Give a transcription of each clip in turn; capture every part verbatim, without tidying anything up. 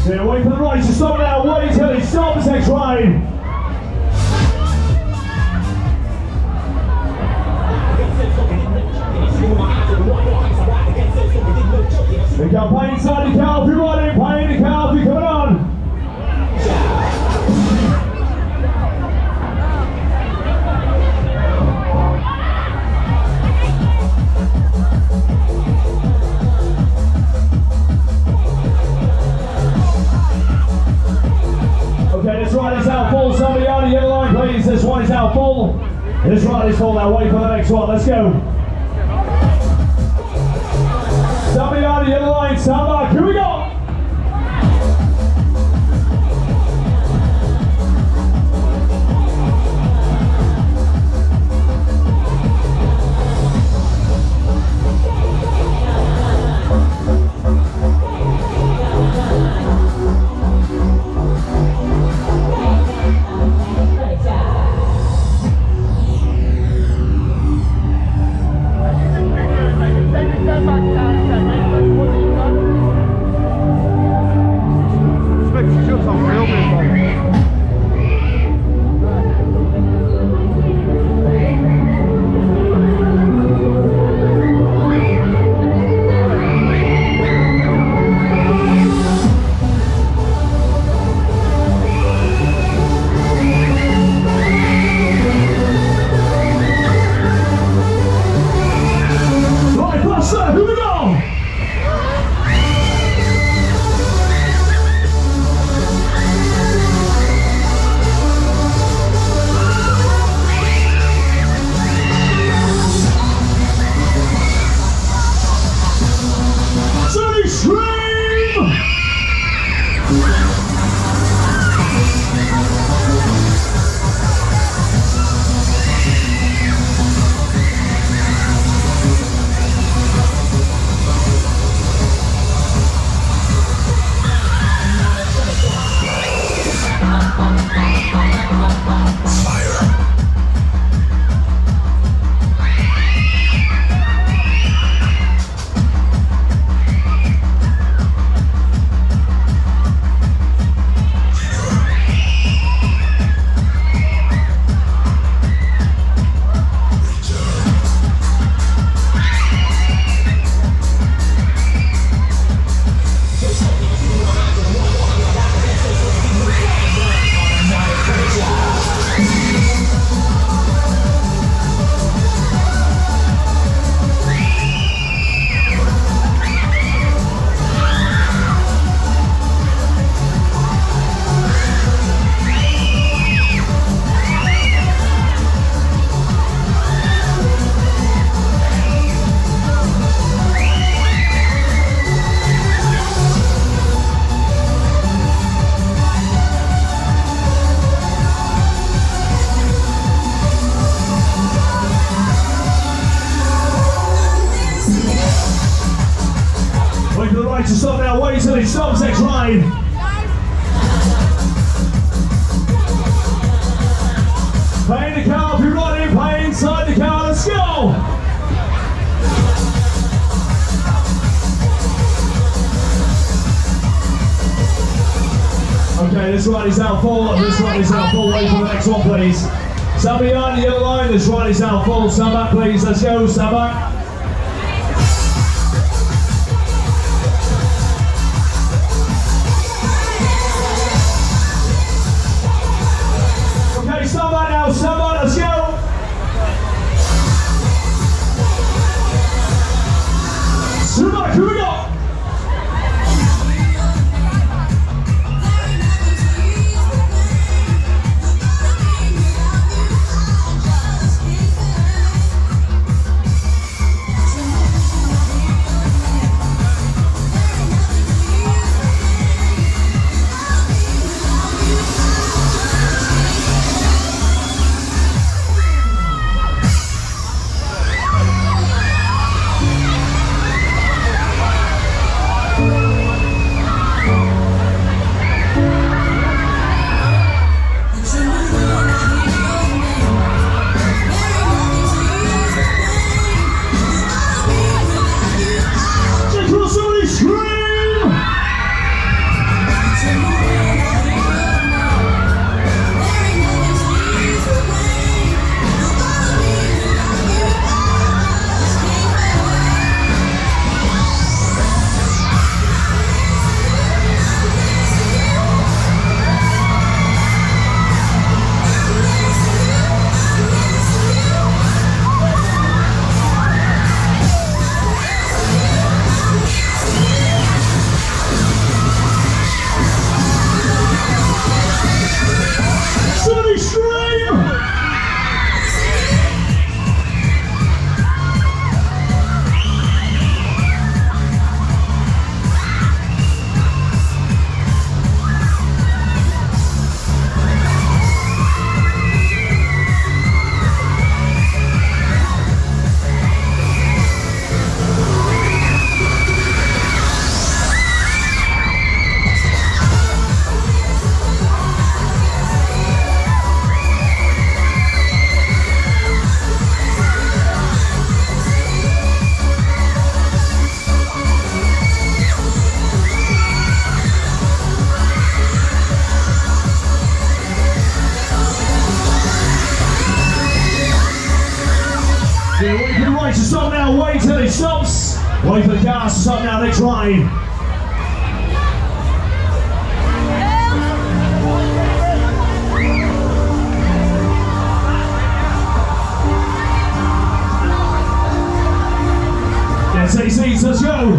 Yeah, wait for the right to stop now, wait until he stops the next ride. The campaign inside the car, if you're riding, playing the car, if you're coming on. Okay, this ride is out full. Somebody on the yellow line, please. This one is out full. This ride is full now. Wait for the next one. Let's go. Somebody on the yellow line. Stand back. Here we go. To stop now, wait until he stops next ride. Play in the car, if you're riding, play inside the car, let's go! Okay, this ride is out full, this ride is out full, wait for the next one please. Stand behind the yellow line, this ride is out full, stand back please, let's go, stand back. Stand by now, stand by, let's go! Stand by, here we go! stop now, wait till it stops. Wait for the cars to stop now, next line. Yeah, take seats, let's go.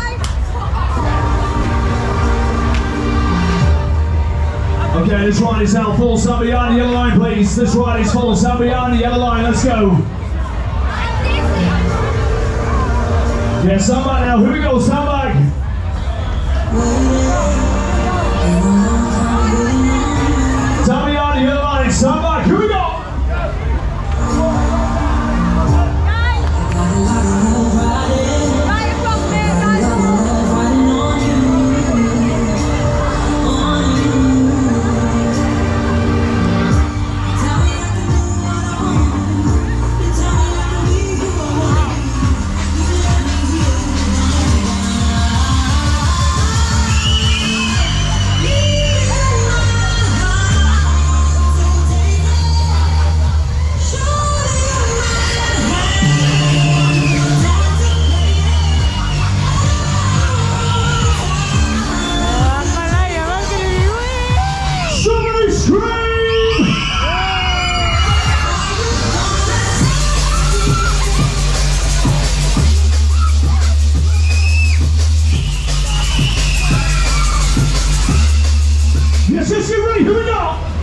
Okay, this ride is now full. Stand behind the yellow line, please. This ride is full. Stand behind the yellow line. Let's go. Yeah, stand back now. Here we go. Stand back. Stand behind the yellow line. Stand back. Here we go. Yes, yes, you're ready, here we go!